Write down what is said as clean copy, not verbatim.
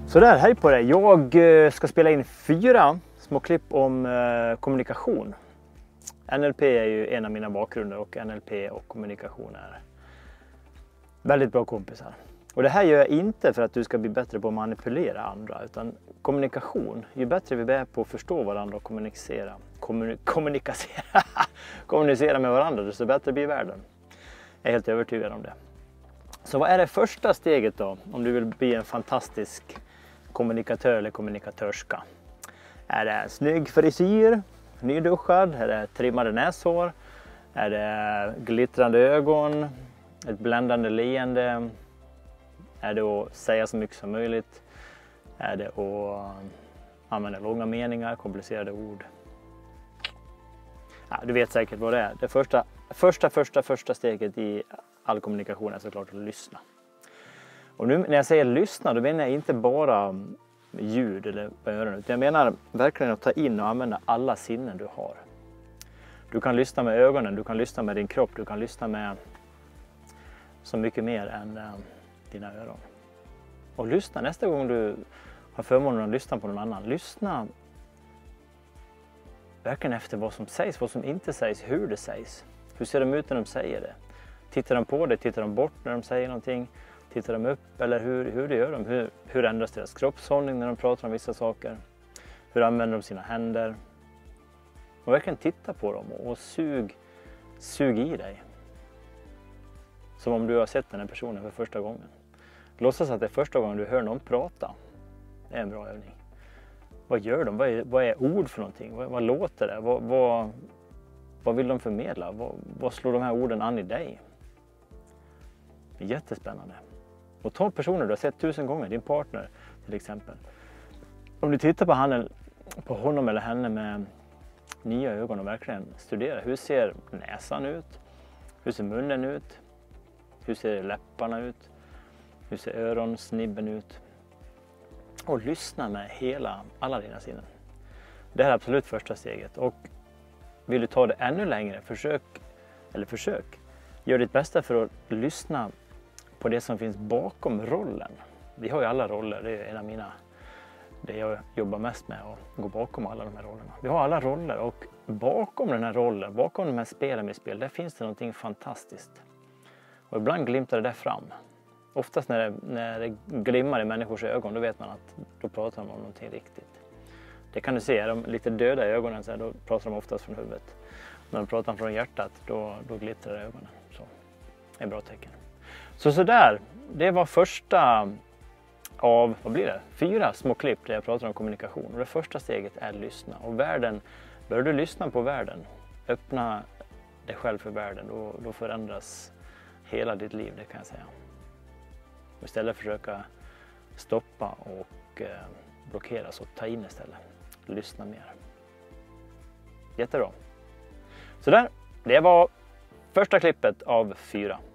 Sådär, hej på dig. Jag ska spela in 4 små klipp om kommunikation. NLP är ju en av mina bakgrunder och NLP och kommunikation är väldigt bra kompisar. Och det här gör jag inte för att du ska bli bättre på att manipulera andra, utan kommunikation, ju bättre vi är på att förstå varandra och kommunicera med varandra, desto bättre blir världen. Jag är helt övertygad om det. Så vad är det första steget då, om du vill bli en fantastisk kommunikatör eller kommunikatörska? Är det snygg frisyr, nyduschad? Är det trimmade näshår? Är det glittrande ögon? Ett bländande leende? Är det att säga så mycket som möjligt? Är det att använda långa meningar, komplicerade ord? Ja, du vet säkert vad det är. Det första steget i all kommunikation är såklart att lyssna. Och nu när jag säger lyssna, då menar jag inte bara ljud eller öron, utan jag menar verkligen att ta in och använda alla sinnen du har. Du kan lyssna med ögonen, du kan lyssna med din kropp, du kan lyssna med så mycket mer än dina öron. Och lyssna nästa gång du har förmånen att lyssna på någon annan. Lyssna verkligen efter vad som sägs, vad som inte sägs, hur det sägs. Hur ser de ut när de säger det? Tittar de på det? Tittar de bort när de säger någonting? Tittar de upp? Eller hur det gör de? Hur ändras deras kroppshållning när de pratar om vissa saker? Hur använder de sina händer? Och verkligen titta på dem och sug i dig. Som om du har sett den här personen för första gången. Låtsas att det är första gången du hör någon prata. Det är en bra övning. Vad gör de? Vad är ord för någonting? Vad låter det? Vad vill de förmedla? Vad slår de här orden an i dig? Det är jättespännande. Och ta personer du har sett 1000 gånger, din partner till exempel. Om du tittar på honom eller henne med nya ögon och verkligen studerar. Hur ser näsan ut? Hur ser munnen ut? Hur ser läpparna ut? Hur ser öronsnibben ut? Och lyssna med alla dina sinnen. Det här är absolut första steget. Och vill du ta det ännu längre, försök. Gör ditt bästa för att lyssna på det som finns bakom rollen. Vi har ju alla roller, det är en av det jag jobbar mest med, att gå bakom alla de här rollerna. Vi har alla roller och bakom den här rollen, bakom de här spelen vi spelar, där finns det någonting fantastiskt. Och ibland glimtar det där fram. Oftast när det glimmar i människors ögon, då vet man att då pratar de om någonting riktigt. Det kan du se, är de lite döda i ögonen så här, då pratar de oftast från huvudet. När de pratar från hjärtat, då glittrar ögonen. Så det är ett bra tecken. Sådär, det var första av, 4 små klipp där jag pratar om kommunikation. Och det första steget är att lyssna. Och börjar du lyssna på världen, öppna dig själv för världen, då förändras hela ditt liv, det kan jag säga. Och istället försöka stoppa och blockera, så ta in istället. Lyssna mer. Jättebra. Så där, det var första klippet av 4.